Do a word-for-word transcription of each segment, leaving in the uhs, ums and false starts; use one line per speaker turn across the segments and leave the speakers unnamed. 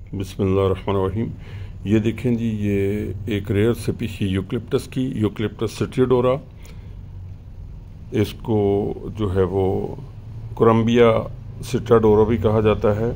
बिस्मिल्लाहिर्रहमानिर्रहीम। ये देखें जी, ये एक रेयर स्पीशी यूकलिप्टस की यूकलिप्टस सिट्रियोडोरा, इसको जो है वो कोलंबिया सिट्राडोरा भी कहा जाता है।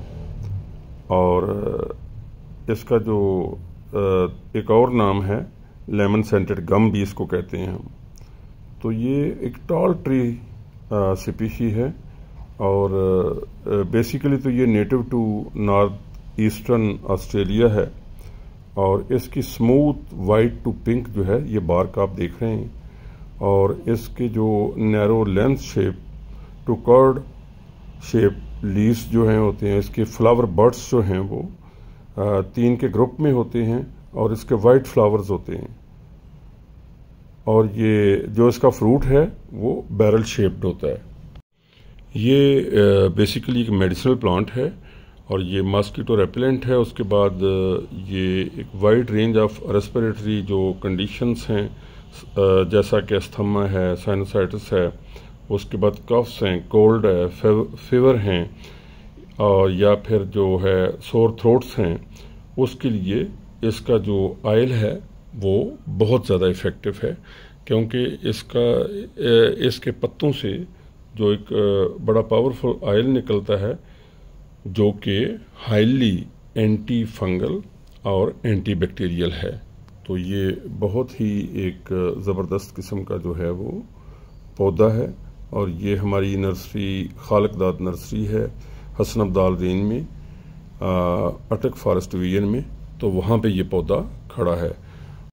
और इसका जो एक और नाम है लेमन सेंटेड गम भी इसको कहते हैं हम। तो ये एक टॉल ट्री स्पीशी है और बेसिकली तो ये native to north eastern Australia है। और इसकी स्मूथ वाइट टू पिंक जो है ये बार्क आप देख रहे हैं, और इसके जो narrow length shape to curved shape leaves जो हैं होते हैं, इसके फ्लावर बर्ड्स जो हैं वो आ, तीन के ग्रुप में होते हैं और इसके वाइट फ्लावर्स होते हैं। और ये जो इसका फ्रूट है वो बैरल शेप्ड होता है। ये बेसिकली एक मेडिसिनल प्लांट है और ये मॉस्किटो रेपेलेंट है। उसके बाद ये एक वाइड रेंज ऑफ रेस्पिरेटरी जो कंडीशंस हैं, जैसा कि अस्थमा है, साइनोसाइटिस है, उसके बाद कफ्स हैं, कोल्ड है, फीवर हैं, और या फिर जो है सोर थ्रोट्स हैं, उसके लिए इसका जो ऑयल है वो बहुत ज़्यादा इफ़ेक्टिव है, क्योंकि इसका इसके पत्तों से जो एक बड़ा पावरफुल ऑयल निकलता है जो कि हाईली एंटी फंगल और एंटी बैक्टीरियल है। तो ये बहुत ही एक ज़बरदस्त किस्म का जो है वो पौधा है। और ये हमारी नर्सरी खालिकदाद नर्सरी है हसन अब्दाल रेंज में, अटक फॉरेस्ट डिवीजन में। तो वहाँ पे ये पौधा खड़ा है।